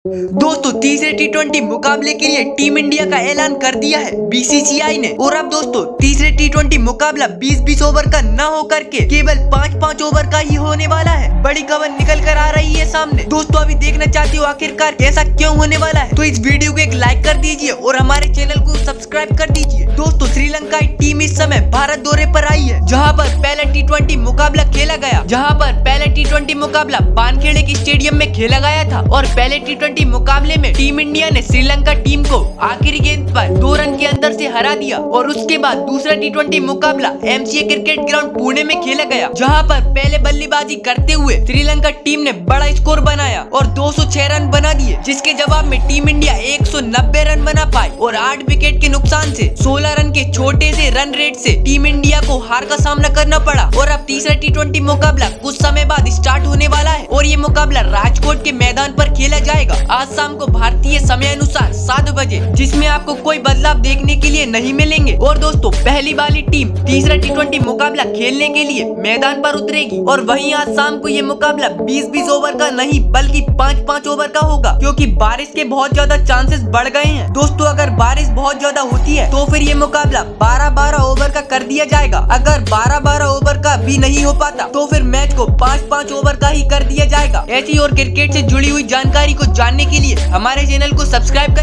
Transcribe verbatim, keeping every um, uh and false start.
दोस्तों तीसरे T twenty मुकाबले के लिए टीम इंडिया का ऐलान कर दिया है बीसीसीआई ने। और अब दोस्तों तीसरे टी ट्वेंटी मुकाबला बीस बीस ओवर का न होकर के केवल पाँच पाँच ओवर का ही होने वाला है। बड़ी खबर निकल कर आ रही है सामने। दोस्तों अभी देखना चाहते हो आखिरकार ऐसा क्यों होने वाला है, तो इस वीडियो को एक लाइक कर दीजिए और हमारे चैनल को सब्सक्राइब कर दीजिए। दोस्तों श्रीलंका की टीम इस समय भारत दौरे पर आई है, जहाँ पर पहला टी ट्वेंटी मुकाबला खेला गया जहाँ पर पहला टी ट्वेंटी मुकाबला वानखेड़े के स्टेडियम में खेला गया था। और पहले टी ट्वेंटी मुकाबले में टीम इंडिया ने श्रीलंका टीम को आखिरी गेंद पर दो रन के अंदर से हरा दिया। और उसके बाद दूसरा टी ट्वेंटी मुकाबला एमसीए क्रिकेट ग्राउंड पुणे में खेला गया, जहां पर पहले बल्लेबाजी करते हुए श्रीलंका टीम ने बड़ा स्कोर बनाया और दो सौ छह रन बना दिए, जिसके जवाब में टीम इंडिया एक सौ नब्बे रन बना पाई। और आठ विकेट के नुकसान से सोलह रन के छोटे से रन रेट से टीम इंडिया को हार का सामना करना पड़ा। और अब तीसरा टी ट्वेंटी मुकाबला कुछ समय बाद स्टार्ट होने वाला है और ये मुकाबला राजकोट के मैदान पर खेला जाएगा आज शाम को भारतीय समय अनुसार सात बजे, जिसमें आपको कोई बदलाव देखने के लिए नहीं मिलेंगे। और दोस्तों पहली वाली टीम तीसरा टी ट्वेंटी मुकाबला खेलने के लिए मैदान पर उतरेगी और वहीं आज शाम को ये मुकाबला बीस बीस ओवर का नहीं बल्कि पाँच पाँच ओवर का होगा, क्योंकि बारिश के बहुत ज्यादा चांसेस बढ़ गए हैं। दोस्तों अगर बारिश बहुत ज्यादा होती है तो फिर ये मुकाबला बारह बारह ओवर का कर दिया जाएगा। अगर बारह बारह ओवर का भी नहीं हो पाता तो फिर मैच को पाँच पाँच ओवर का ही कर दिया जाएगा। ऐसी और क्रिकेट से जुड़ी हुई जानकारी को जानने के लिए हमारे चैनल को सब्सक्राइब कर